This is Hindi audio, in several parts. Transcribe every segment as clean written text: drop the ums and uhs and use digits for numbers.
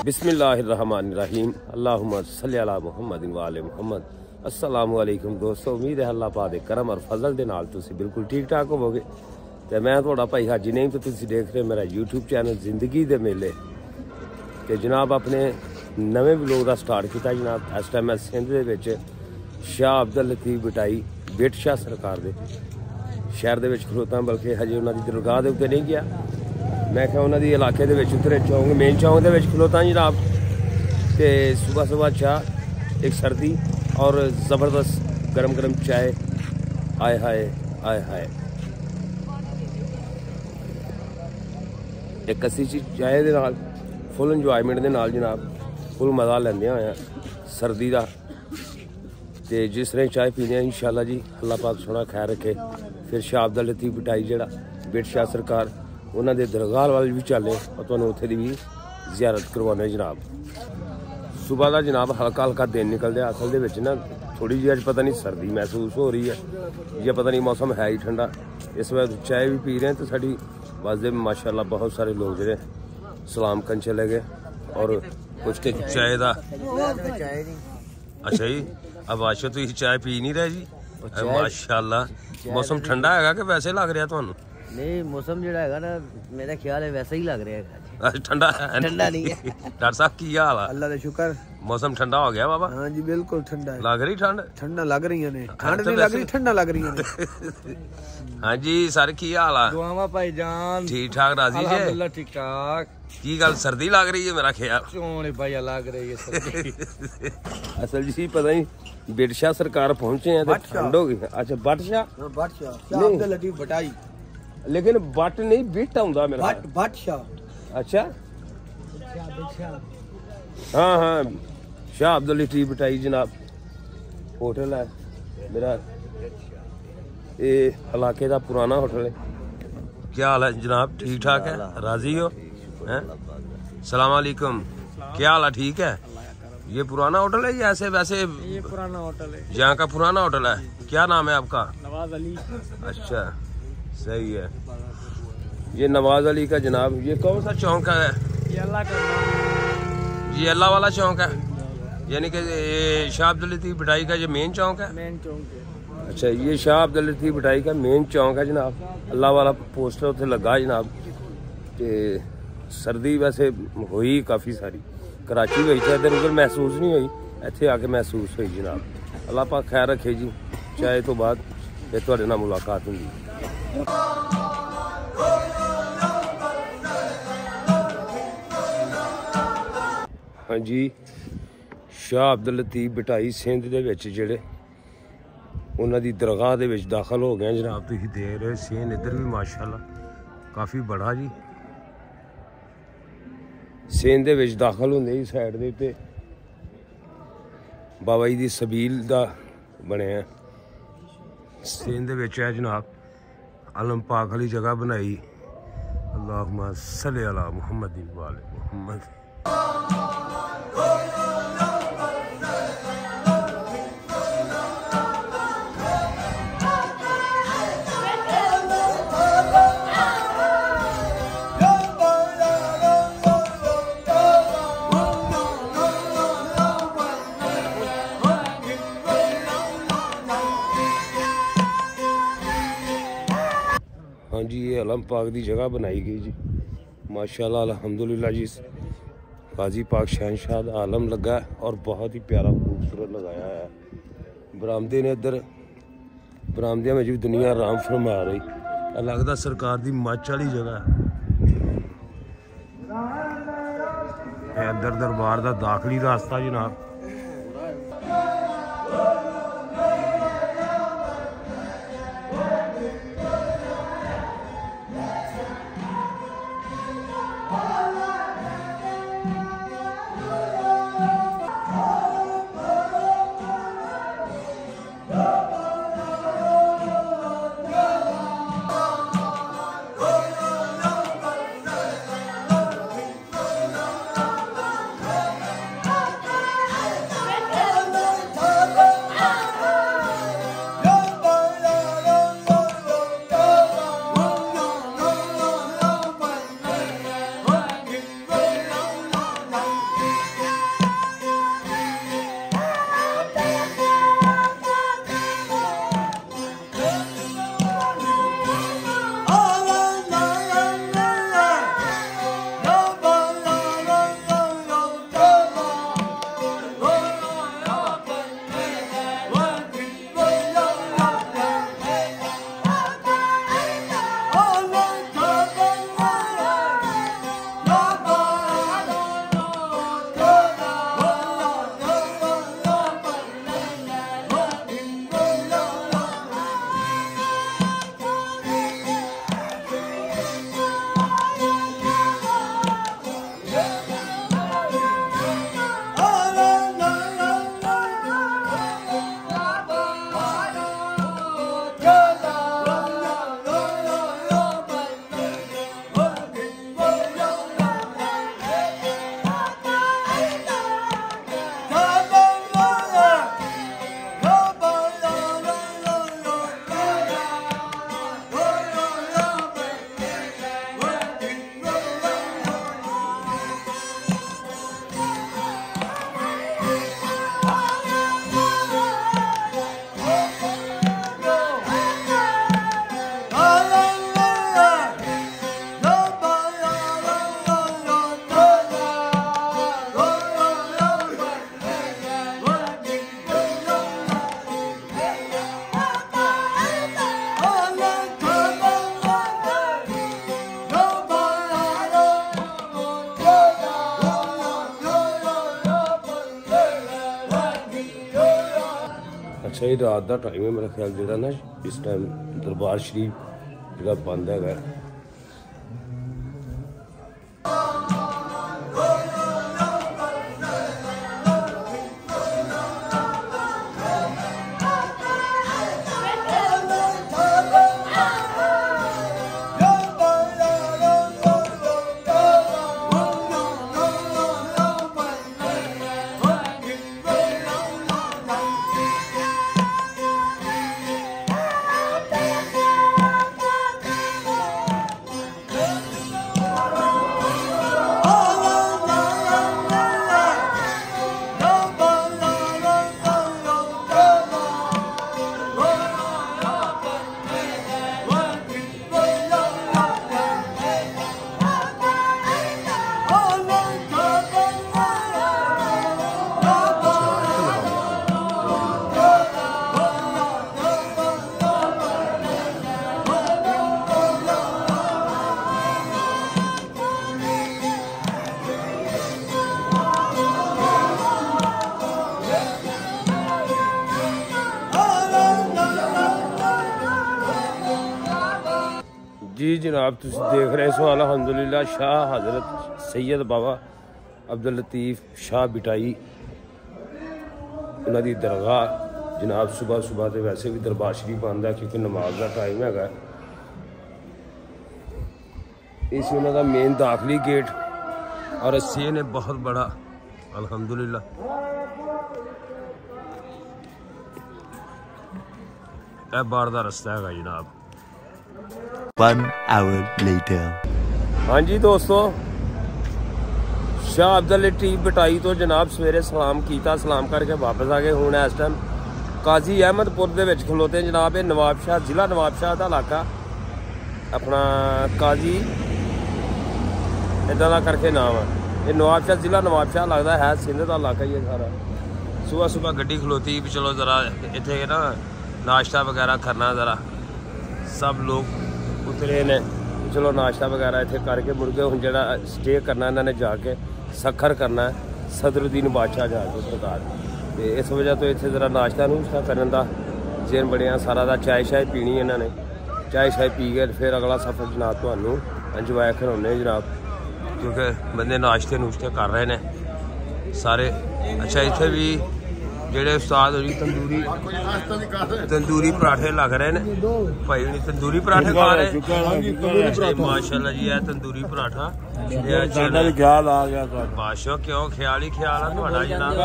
बिस्मिल्लाहिर्रहमानिर्रहीम अल्लाहुम्मा सल्ली अला मुहम्मदिन व आले मुहम्मद। अस्सलामु अलैकुम दोस्तों, उम्मीद है अल्लाह पाक दे करम और फजल दे नाल तुसीं बिल्कुल ठीक ठाक होवोगे। ते मैं तुहाडा भाई हाजी नईम ते तुसीं देख रहे मेरा यूट्यूब चैनल जिंदगी दे मेले। ते जनाब अपने नवे व्लॉग दा स्टार्ट किया जनाब। इस टाइम मैं सिंध दे विच शाह अब्दुल लतीफ बटाई बिट शाह सरकार दे शहर दे विच खलोता, बल्कि हजे उन्हां दी दरगाह दे उत्ते नहीं गया। मैं क्या उन्होंने इलाके दे विच उतरे चौंक मेन चौंक दे विच खलोता जनाब। ते सुबह सुबह चाह, एक सर्दी और ज़बरदस्त गरम गरम चाय। आए हाय आए हाय, एक कसी चीज चाय दे नाल फुल इंजॉयमेंट दे नाल जनाब, फुल मज़ा लैंदे होए सर्दी का। ते जिस तरह चाय पीने इंशाअल्लाह जी अल्लाह पाक सोना खैर रखे। फिर शाह अब्दुल लतीफ बटाई जेड़ा बिट शाह सरकार उन्होंने दे दरगाह वाल भी चले और तुहानूं उत्थे दी भी जियारत करवाने जनाब। सुबह का जनाब हल्का हल्का दिन निकलते असल दे विच ना थोड़ी जी अज पता नहीं सर्दी महसूस हो रही है या पता नहीं मौसम है ही ठंडा। इस वक्त चाय भी पी रहे हैं तो साड़ी वास्ते माशाअल्लाह बहुत सारे लोग जो सलाम करन चले गए और कुछ के चाय का। अच्छा जी, अब आशा तुम चाय पी नहीं रहे जी? माशाअल्लाह मौसम ठंडा है कि वैसे लग रहा तुहानूं? नहीं, मौसम जो है ना मेरा ख्याल है वैसा ही लग रहा है। ठंडा ठंडा नहीं है। डॉक्टर साहब की हाल है? अल्लाह का शुक्र, मौसम ठंडा हो गया बाबा। हाँ जी बिल्कुल ठंडा है। लग रही ठंड? ठंडा लग रही है, ठंड नहीं लग रही, ठंडा लग रही है। हाँ जी सर, की हाल है? दुआवा भाईजान, ठीक ठाक राजी जी? अल्हम्दुलिल्लाह ठीक ठाक। की गल सर्दी लग रही है मेरा ख्याल? सोने भाई लग रही है सर्दी। असल जी पता नहीं बिट शाह सरकार पहुंचे हैं तो ठंड हो गई। अच्छा बट शाह अब्दुल लतीफ बटाई, लेकिन बट नहीं बिट आउंदा मेरा। बट शाह। अच्छा हाँ हाँ, शाह अब्दुल लतीफ बटाई जनाब होटल है मेरा, ये इलाके का पुराना होटल है। क्या हाल है जनाब? ठीक ठाक है? राजी हो? सलाम अलैकुम, क्या हाल है? ठीक है। ये पुराना होटल है या ऐसे वैसे? ये पुराना होटल है, यहाँ का पुराना होटल है। क्या नाम है आपका? नवाज अली। अच्छा सही है। ये नवाज अली का जनाब। ये कौन सा चौक है? ये अल्लाह का, ये अल्लाह वाला चौक है, यानी कि शाह अब्दुल लतीफ बटाई का ये मेन चौक है। मेन चौक है। अच्छा, ये शाह अब्दुल लतीफ बटाई का मेन चौक है जनाब। अल्लाह वाला पोस्टर उत्थे लगा जनाब। ते सर्दी वैसे हुई काफ़ी सारी, कराची हुई थे इधर उधर महसूस नहीं हुई, इत्थे आके महसूस हुई जनाब। अल्लाह पाक खैर रखे जी। चाय तो बाद फिर तुहाडे नाल मुलाकात होगी। हाँ जी, शाह अब्दुल लतीफ बटाई सिंध दे विच जेड़े उन्हां दी दरगाह दे विच दाखिल हो गए जनाब। तुसीं देख रहे सीन इधर भी माशाअल्लाह काफ़ी बड़ा जी। सिंध दे विच दाखिल होंदे ही साइड दे उत्ते बाबा जी दी सबील दा बनिया सिंध दे विच है जनाब। आलम पाक वाली जगह बनाई। अल्लाहुम्मा सल्ली अला मुहम्मदिन व आले मुहम्मद। हाँ जी, ये आलम पाक की जगह बनाई गई जी माशाल्लाह अल्हम्दुलिल्लाह जी। गाजी पाक शहनशाह का आलम लगा है और बहुत ही प्यारा खूबसूरत लगाया है। बरामदे ने इधर, बरामदिया में भी दुनिया आराम फरमा रही। लगता सरकार की मच वाली जगह है। इधर दरबार का दाखिली रास्ता जनाब। अच्छा ही रात का टाइम है मेरा ख्याल जो ना इस टाइम दरबार शरीफ जो बंद है। जी जनाब तुम देख रहे हो अलहमदुलिल्लाह शाह हज़रत सैयद बाबा अब्दुल लतीफ़ शाह बिटाई उन्होंने दरगाह जनाब सुबह सुबह तो वैसे भी दरबार शरीफ आंदा क्योंकि नमाज का टाइम है। इस उन्होंने मेन दाखिली गेट और अस्सी ने बहुत बड़ा अलहमदुलिल्लाह। बाहर का रास्ता है जनाब। 1 hour later. हाँ जी दोस्तों शाह अब्दुल लतीफ़ बिटाई तो जनाब सवेरे सलाम किया, सलाम करके वापस आ गए। हूँ इस टाइम काजी अहमदपुर के खलोते जनाब। ये नवाबशाह जिला नवाबशाह का इलाका अपना काजी इदा का करके नाम है। ये नवाबशाह जिला नवाबशाह लगता है सिंध का इलाका ही है सारा। सुबह सुबह गड्डी खलोती भी चलो ज़रा इतने ना नाश्ता वगैरह करना, ज़रा सब लोग उतरे ने चलो नाश्ता वगैरह इतने करके मुड़ गए। हूँ जरा स्टे करना इन्होंने जाके सखर करना है सदरुद्दीन बादशाह जाके सरकार। तो इस वजह तो इतने ज़रा नाश्ता नुश्ता करने का जेन बढ़िया सारा दा चाय शाय पीनी इन्होंने। चाय शाय पी के फिर अगला सफ़र जनाब तू इंजॉय कराने जनाब क्योंकि बंदे नाश्ते नुश्ते कर रहे हैं सारे। अच्छा इतने भी जेडे उस्ताद होनी तंदूरी पराठे लग रहे हैं भाई होनी तंदूरी पराठे खा रहे माशाल्लाह जी। है तंदूरी पराठा ख्याल आ गया बादशाह क्यों ख्याल ही ख्याल है थोड़ा जनाब।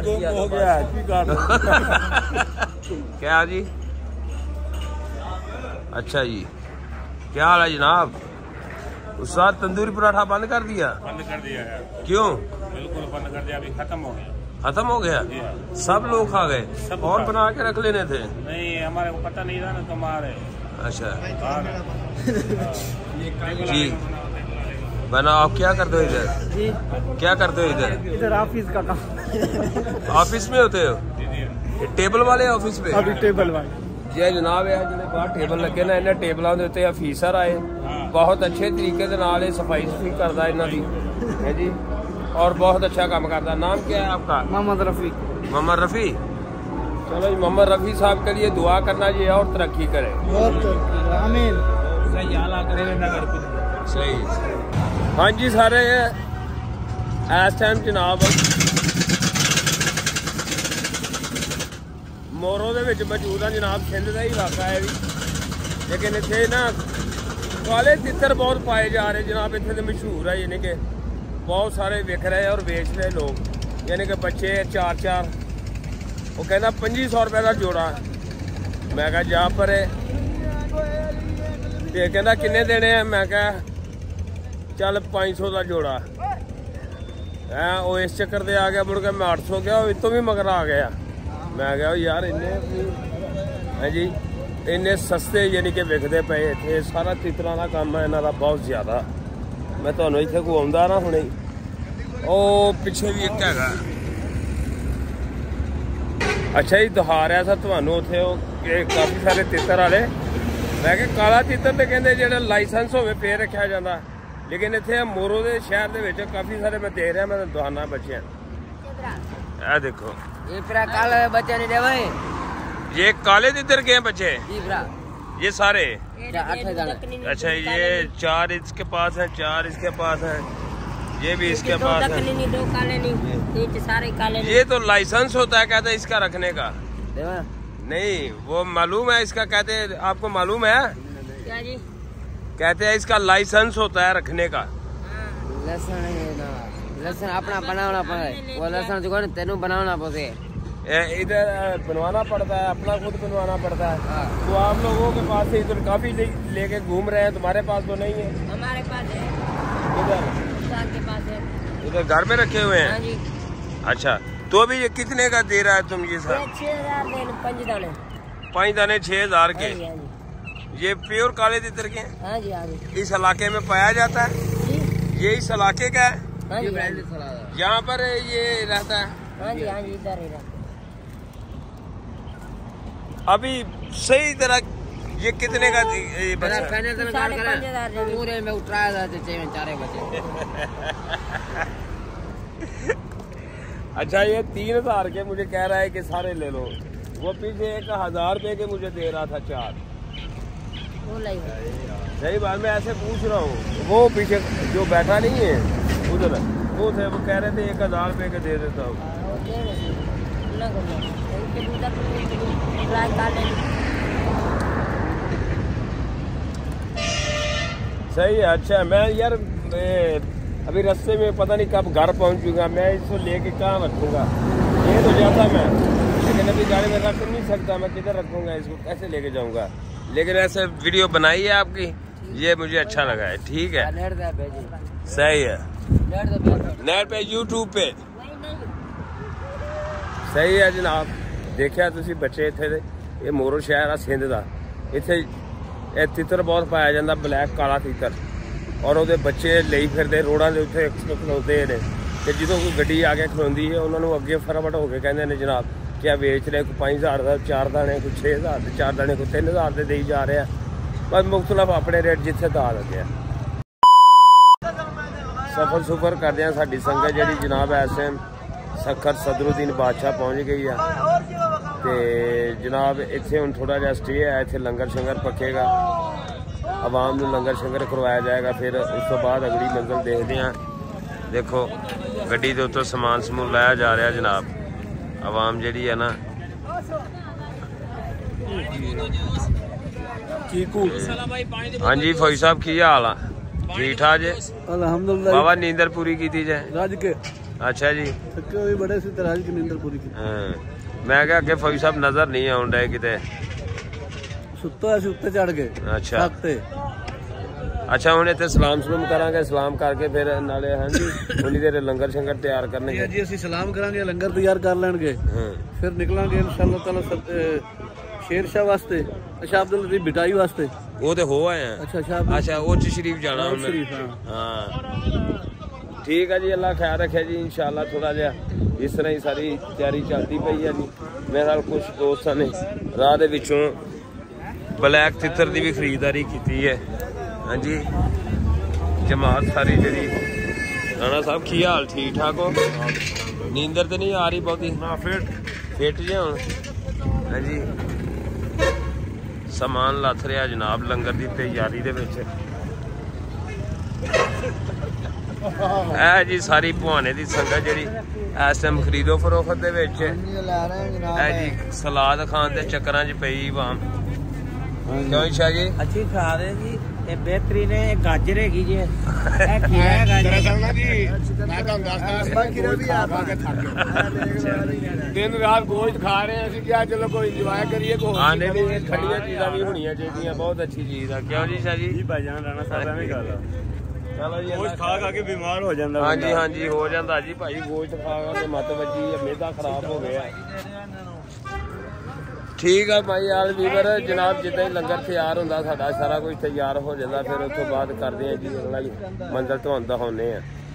क्या जी अच्छा जी क्या हाल है जनाब। उस्ताद तंदूरी पराठा बंद कर दिया है। क्यों? बिल्कुल बंद कर दिया, अभी खत्म हो गया। खत्म हो गया? सब लोग खा गए? और बना के रख लेने थे? नहीं हमारे को पता नहीं था ना तुम्हारे। अच्छा जी बना। आप क्या करते हो इधर? क्या करते हो इधर? इधर ऑफिस का काम। ऑफिस में होते हो? टेबल वाले ऑफिस पे? अभी टेबल वाले जी जनाब है जो बाहर टेबल लगे ना इन्हें टेबलों के उत्ते अफीसर आए बहुत अच्छे तरीके से नाल सफाई सफाई करता इन्हों की है जी और बहुत अच्छा काम करता। नाम क्या है आपका? मोहम्मद रफ़ी। मोहम्मद रफ़ी। चलो जी मोहम्मद रफ़ी साहब के लिए दुआ करना चाहिए और तरक्की करें। आमीन। सही। हाँ जी सारे इस टाइम जनाब मोरो दे विच मौजूद है जनाब। सिंध का ही इलाका है भी लेकिन इतने ना काले तितर बहुत पाए जा रहे जनाब। इतने तो मशहूर है यानी कि बहुत सारे विक रहे और बेच रहे लोग यानी कि बच्चे 4-4 वो कहना 2500 रुपये का जोड़ा। मैं कहा जा पर कहना किन्ने देने हैं? मैं कहा चल 500 का जोड़ा है। वो इस चक्कर से आ गया मुड़ के मैं 800 गया इस तो भी मगर आ गया। मैं कहा यार इन्ने है जी इन्ने सस्ते यानी कि विकते पे इतने सारा तितरां का काम है इन्हों का बहुत ज़्यादा। मैं तुम्हें इतने को आंदा ना हुणे ओ पिछे भी एक है। अच्छा जी दिखा रहा था तुम्हें उत्थे काफ़ी सारे तितर वाले। मैं क्या काला तितर तो कहते जो लाइसेंस हो फिर रखा जाता लेकिन इतने मोरो के शहर के काफ़ी सारे मैं देख रहा मैं दहाना बच्चे। देखो ये फिर कल बच्चे नहीं दे भाई ये काले तितर के हैं बच्चे जी भरा ये सारे? 8 दाने। अच्छा ये 4 इसके पास हैं, 4 इसके पास हैं, ये भी इसके पास है। 2 काले नहीं, सारे काले ये तो लाइसेंस होता है कहते हैं इसका रखने का। देवा नहीं वो मालूम है इसका, कहते हैं आपको मालूम है क्या जी? कहते हैं इसका लाइसेंस होता है रखने का। लहसुन अपना बनाना पड़े, वो लहसुन जो है तेनू बनाना पड़े। इधर बनवाना पड़ता है, अपना खुद बनवाना पड़ता है। तो आप लोगों के पास से इधर काफी लेके घूम रहे हैं, तुम्हारे पास तो नहीं है? हमारे पास है, इधर के पास है। इधर घर में रखे हुए हाँ हैं? जी। अच्छा तो अभी ये कितने का दे रहा है तुम ये सर? 6000 देन 5 दाने। 5 दाने 6000 के। हाँ जी, हाँ जी। ये प्योर काले तितर के हैं? हाँ जी, हाँ जी। इस इलाके में पाया जाता है? जी? ये इस इलाके का है? हाँ जी, हाँ जी। यहाँ पर ये रहता है? हाँ जी, हाँ जी, इधर ही रहते। अभी सही तरह ये कितने का ये बचा? 5,500 पूरे में उतराया जाते 4 बजे। अच्छा ये 3000 के मुझे कह रहा है कि सारे ले लो। वो पीछे 1000 रुपए के मुझे दे रहा था 4। वो लाई सही बात, मैं ऐसे पूछ रहा हूँ। वो पीछे जो बैठा नहीं है उधर वो थे, वो कह रहे थे 1000 रुपए के दे देता हूँ। सही है। अच्छा मैं यार अभी रास्ते में पता नहीं कब घर पहुंचूंगा, मैं इसको लेके कहाँ रखूंगा? ये तो जाता मैं, लेकिन अभी गाड़ी में रख नहीं सकता। मैं किधर रखूंगा इसको, कैसे लेके जाऊंगा? लेकिन ऐसे वीडियो बनाई है आपकी, ये मुझे अच्छा लगा है। ठीक है सही है। नेट पे यूट्यूब पे सही है जनाब। देखिया तुसी बच्चे इत्थे दे, ये मोरो शहर है सिंध दा। इत्थे तितर बहुत पाया जाता, ब्लैक काला तितर, और ਉਹਦੇ ਬੱਚੇ ਲਈ ਫਿਰਦੇ ਰੋਡਾਂ ਦੇ ਉੱਤੇ ਖਲੋਤੇ ਨੇ। ਤੇ ਜਦੋਂ ਕੋਈ ਗੱਡੀ ਆ ਕੇ ਖਲੋਂਦੀ ਹੈ ਉਹਨਾਂ ਨੂੰ ਅੱਗੇ ਫਟਾਫਟ ਹੋ ਕੇ ਕਹਿੰਦੇ ਨੇ ਜਨਾਬ ਕਿ ਆ ਵੇਚ ਰਿਹਾ, ਕੋਈ 5000 ਦਾ 4 ਦਾਣੇ, ਕੋਈ 6000 ਦੇ 4 ਦਾਣੇ, ਕੋਈ 3000 ਦੇ ਦੇਈ ਜਾ ਰਿਹਾ। ਬਸ ਮੁਖਤਲਫ ਆਪਣੇ ਰੇਟ ਜਿੱਥੇ ਦਾ ਲੱਗੇ। ਸਫਰ ਸੁਫਰ ਕਰਦੇ ਆ ਸਾਡੀ ਸੰਗਤ ਜਿਹੜੀ ਜਨਾਬ ਇਸ ਟਾਈਮ ਸਖਤ ਸਦਰੁਦੀਨ ਬਾਦਸ਼ਾਹ ਪਹੁੰਚ ਗਈ ਆ। ਤੇ ਜਨਾਬ ਇੱਥੇ ਹੁਣ ਥੋੜਾ ਜਿਹਾ ਸਟੇ ਹੈ, ਇੱਥੇ ਲੰਗਰ ਸ਼ੰਗਰ ਪੱਕੇਗਾ, ਆਵਾਮ ਨੂੰ ਲੰਗਰ ਸ਼ੰਗਰ ਕਰਵਾਇਆ ਜਾਏਗਾ। ਫਿਰ ਉਸ ਤੋਂ ਬਾਅਦ ਅਗਲੀ ਮੰਜ਼ਿਲ ਦੇਖਦੇ ਹਾਂ। ਦੇਖੋ ਗੱਡੀ ਦੇ ਉੱਤੇ ਸਮਾਨ ਸਮੂਨ ਲਾਇਆ ਜਾ ਰਿਹਾ ਜਨਾਬ। ਆਵਾਮ ਜਿਹੜੀ ਹੈ ਨਾ ਹਾਂਜੀ ਫੌਜੀ ਸਾਹਿਬ ਕੀ ਹਾਲ ਆ? ਠੀਕ ਠਾਕ ਜੇ? अल्हम्दुलिल्लाह। बाबा नींदर पूरी की थी जे? राज के अच्छा जी। थके हुए बड़े से राज की नींदर पूरी की। मैं क्या अगे फौजी साहब नजर नहीं आउन डे किते? सुत्ता है, उत्ते चढ़ गए। अच्छा अच्छा ਹੁਣ ਇੱਥੇ ਸਲਾਮ ਸਲੂਮ ਕਰਾਂਗੇ, ਸਲਾਮ ਕਰਕੇ ਫਿਰ ਨਾਲੇ ਹਾਂਜੀ ਉਨੀ ਦੇਰ ਲੰਗਰ ਸ਼ੰਗਰ ਤਿਆਰ ਕਰਨਗੇ ਜੀ। ਅਸੀਂ ਸਲਾਮ ਕਰਾਂਗੇ, ਲੰਗਰ ਤਿਆਰ ਕਰ ਲੈਣਗੇ, ਫਿਰ ਨਿਕਲਾਂਗੇ ਇਨਸ਼ਾਅੱਲਾ ਤਾਲਾ शेर शाह वास्ते, अच्छा अब्दुल लतीफ बिटाई वास्ते। वो तो हो आए हैं। अच्छा अच्छा वो शरीफ जाना शरीफ। हाँ ठीक है जी, अल्लाह ख्याल रखे जी। इंशाल्लाह थोड़ा जहा इस तरह ही सारी तैयारी चलती पई है जी। मेरे नाल कुछ दोस्तों ने राह दे विचों ब्लैक तितर की भी खरीदारी की है। हाँ जी जमात सारी जी। राणा साहब की हाल? ठीक ठाक हो? नींदर तो नहीं आ रही बहुती? फिट जे हुण? हाँ जी समान लथ रहा जनाब लंगर की तैयारी दे विच। जी सारी भुआने की संगत जी इस टाइम खरीदो फरोख्त दे विच जी सलाद खान के चक्कर च पई वाम। क्यों शाह जी? अच्छी खा रहे जी, ये बेहतरीन है। गाजर है जी, दिन रात गोश्त खा रहे हैं, क्या चलो कोई इंजॉय करिए। खड़िया चीज़ा भी होनी चाहिए, बहुत अच्छी चीज़ है। क्यों जी शाह जी? भाईजान राणा साहब एवें गल आ। चलो जी गोश्त खा के बीमार हो जाता। हाँ जी हाँ जी हो जाता जी भाई, गोश्त खा के मत बची, मेदा खराब हो गया। ठीक है भाई यार वीवर जनाब जिदा ही लंगर तैयार होंदा साडा सारा कुछ तैयार हो जाता, फिर उस तो बाद करते हैं जी अगला मंजिल तो दिखाने हैं।